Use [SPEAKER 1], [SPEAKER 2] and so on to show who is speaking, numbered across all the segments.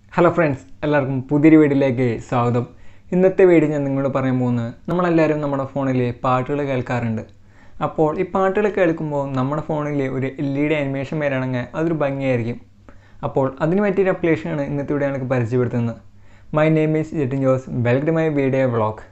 [SPEAKER 1] Hello friends, എല്ലാവർക്കും പുതിയൊരു വീഡിയോയിലേക്ക് സ്വാഗതം. ഇന്നത്തെ വീഡിയോ ഞാൻ നിങ്ങളോട് പറയാൻ പോകുന്നത്, നമ്മളെല്ലാവരും നമ്മുടെ ഫോണിൽ പാട്ടുകൾ കേൾക്കാറുണ്ട്. അപ്പോൾ ഈ പാട്ടുകൾ കേൾക്കുമ്പോൾ നമ്മുടെ ഫോണിൽ ഒരു LED ആനിമേഷൻ വരികയാണെങ്കിൽ അതൊരു ഭംഗിയായിരിക്കും. അപ്പോൾ അതിന് പറ്റിയൊരു അപ്ലിക്കേഷനാണ് ഇന്നത്തെ വീഡിയോ എനിക്ക് പരിചയപ്പെടുത്തുന്നത്. My name is Jettin Jose. Welcome to my video vlog.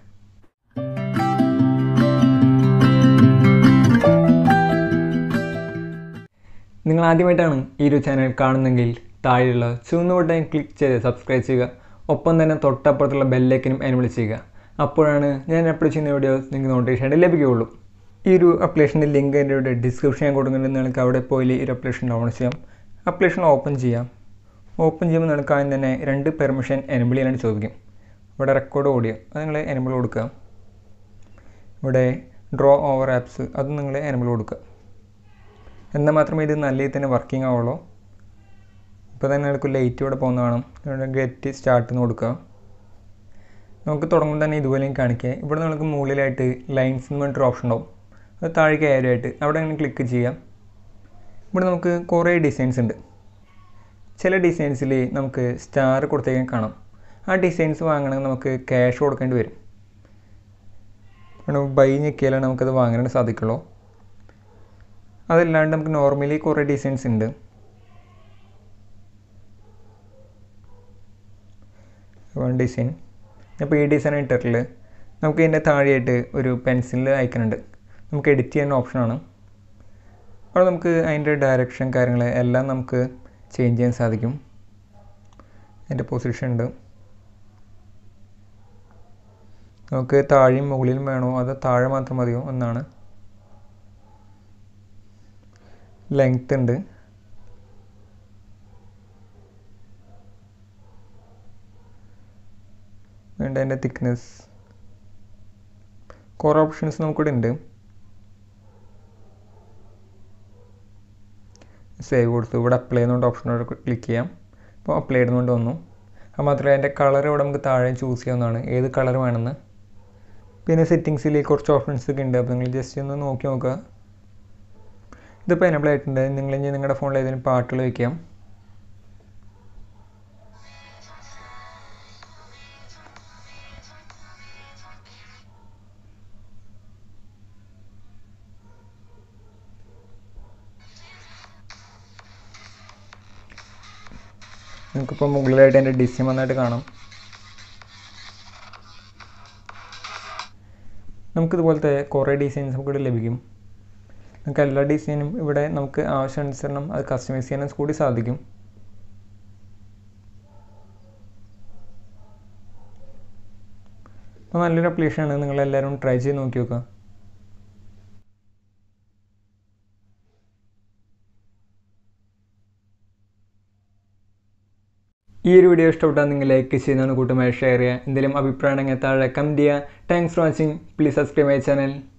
[SPEAKER 1] നിങ്ങൾ ആദ്യമായിട്ടാണ് ഈ ഒരു ചാനൽ കാണുന്നതെങ്കിൽ താഴെയുള്ള ചുവന്ന ബട്ടൺ ക്ലിക്ക് ചെയ്ത് സബ്സ്ക്രൈബ് ചെയ്യുക. ഒപ്പം തന്നെ തൊട്ടപ്പുറത്തുള്ള ബെല്ലൈക്കനും എനേബിൾ ചെയ്യുക. അപ്പോഴാണ് ഞാൻ അപ്ലോഡ് ചെയ്യുന്ന വീഡിയോസ് നിങ്ങൾക്ക് നോട്ടിഫിക്കേഷൻ ലഭിക്കുകയുള്ളൂ. ഈ ഒരു അപ്ലിക്കേഷൻ്റെ ലിങ്ക് എൻ്റെ ഇവിടെ ഡിസ്ക്രിപ്ഷൻ കൊടുക്കുന്നുണ്ട്. നിങ്ങൾക്ക് അവിടെ പോയി ഈ ഒരു അപ്ലിക്കേഷൻ ഡൗൺലോഡ് ചെയ്യാം. അപ്ലിക്കേഷൻ ഓപ്പൺ ചെയ്യാം. ഓപ്പൺ ചെയ്യുമ്പോൾ നിങ്ങൾക്ക് ആദ്യം തന്നെ 2 പെർമിഷൻ എനേബിൾ ചെയ്യാനായിട്ട് ചോദിക്കും. ഇവിടെ റെക്കോർഡ് ഓഡിയോ അത് നിങ്ങൾ എനേബിൾ കൊടുക്കുക. ഇവിടെ ഡ്രോ ഓവർ ആപ്സ് അത് നിങ്ങൾ എനേബിൾ കൊടുക്കുക. എന്നാൽ മാത്രമേ ഇത് നല്ല രീതിയിൽ തന്നെ വർക്കിംഗ് ആവുള്ളൂ. ഇപ്പോൾ തന്നെ നിങ്ങൾക്ക് ലൈറ്റ് ഇവിടെ പോകുന്ന കാണാം. ഇവിടെ ഗെറ്റ് സ്റ്റാർട്ട് എന്ന് കൊടുക്കുക. നമുക്ക് തുടങ്ങുമ്പോൾ തന്നെ ഇതുപോലെയും കാണിക്കുക. ഇവിടെ നമുക്ക് മുകളിലായിട്ട് ലൈൻസ് എന്ന് പറഞ്ഞിട്ടൊരു ഓപ്ഷൻ ഉണ്ടാവും. അത് താഴേക്ക് ആയിട്ട് അവിടെ അങ്ങനെ ക്ലിക്ക് ചെയ്യാം. ഇവിടെ നമുക്ക് കുറേ ഡിസൈൻസ് ഉണ്ട്. ചില ഡിസൈൻസിൽ നമുക്ക് സ്റ്റാർ കൊടുത്തേക്കാൻ കാണാം. ആ ഡിസൈൻസ് വാങ്ങണമെങ്കിൽ നമുക്ക് ക്യാഷ് കൊടുക്കേണ്ടി വരും. ബൈ ഞെക്കിയാലാണ് നമുക്കത് വാങ്ങാനായിട്ട് സാധിക്കുള്ളൂ. അതല്ലാണ്ട് നമുക്ക് നോർമലി കുറേ ഡിസൈൻസ് ഉണ്ട്. ഡിസൈൻ അപ്പോൾ ഈ ഡിസൈൻ ഇട്ടിട്ടിൽ നമുക്ക് ഇതിൻ്റെ താഴെയായിട്ട് ഒരു പെൻസിലിൽ ഐക്കണുണ്ട്. നമുക്ക് എഡിറ്റ് ചെയ്യുന്ന ഓപ്ഷനാണ്. അവിടെ നമുക്ക് അതിൻ്റെ ഡയറക്ഷൻ കാര്യങ്ങൾ എല്ലാം നമുക്ക് ചേഞ്ച് ചെയ്യാൻ സാധിക്കും. അതിൻ്റെ പൊസിഷൻ ഉണ്ട്. നമുക്ക് താഴെയും മുകളിലും വേണോ അതോ താഴെ മാത്രം മതിയോ എന്നാണ്. ലെങ്ത് ഉണ്ട്. വേണ്ട അതിൻ്റെ തിക്നെസ് കുറേ ഓപ്ഷൻസ് നമുക്കിവിടെ ഉണ്ട്. സേവ് കൊടുത്തു. ഇവിടെ അപ്ലൈ ചെയ്യുന്നതുകൊണ്ട് ഓപ്ഷനോട് ക്ലിക്ക് ചെയ്യാം. അപ്പോൾ അപ്ലൈ ചെയ്യുന്നതുകൊണ്ട് വന്നു. അത് മാത്രമല്ല അതിൻ്റെ കളർ ഇവിടെ നമുക്ക് താഴെ ചൂസ് ചെയ്യാവുന്നതാണ്, ഏത് കളർ വേണമെന്ന്. പിന്നെ സെറ്റിങ്സിൽ കുറച്ച് ഓപ്ഷൻസ് ഒക്കെ ഉണ്ട്. അപ്പോൾ നിങ്ങൾ ജസ്റ്റ് ഒന്ന് നോക്കി നോക്കുക. ഇതിപ്പോൾ എനേബിൾ ആയിട്ടുണ്ട്. നിങ്ങൾ ഇനി നിങ്ങളുടെ ഫോണിൽ ഏതെങ്കിലും പാട്ടുകൾ വയ്ക്കാം. നമുക്കിപ്പോൾ മുകളിലായിട്ട് അതിൻ്റെ ഡിസൈൻ വന്നായിട്ട് കാണാം. നമുക്കിതുപോലത്തെ കുറേ ഡിസൈൻസ് നമുക്കിവിടെ ലഭിക്കും. നമുക്ക് എല്ലാ ഡിസൈനും ഇവിടെ നമുക്ക് ആവശ്യാനുസരണം അത് കസ്റ്റമൈസ് ചെയ്യാനും കൂടി സാധിക്കും. അപ്പോൾ നല്ലൊരു അപ്ലിക്കേഷനാണ്. നിങ്ങളെല്ലാവരും ട്രൈ ചെയ്ത് നോക്കി നോക്കുക. ഈ ഒരു വീഡിയോ ഇഷ്ടപ്പെട്ടാൽ നിങ്ങൾ ലൈക്ക് ചെയ്യുന്നതാണ്, കൂട്ടുമായി ഷെയർ ചെയ്യുക. എന്തെങ്കിലും അഭിപ്രായം ഉണ്ടെങ്കിൽ താഴെ കമൻറ്റ് ചെയ്യുക. Thanks for watching. Please subscribe my channel.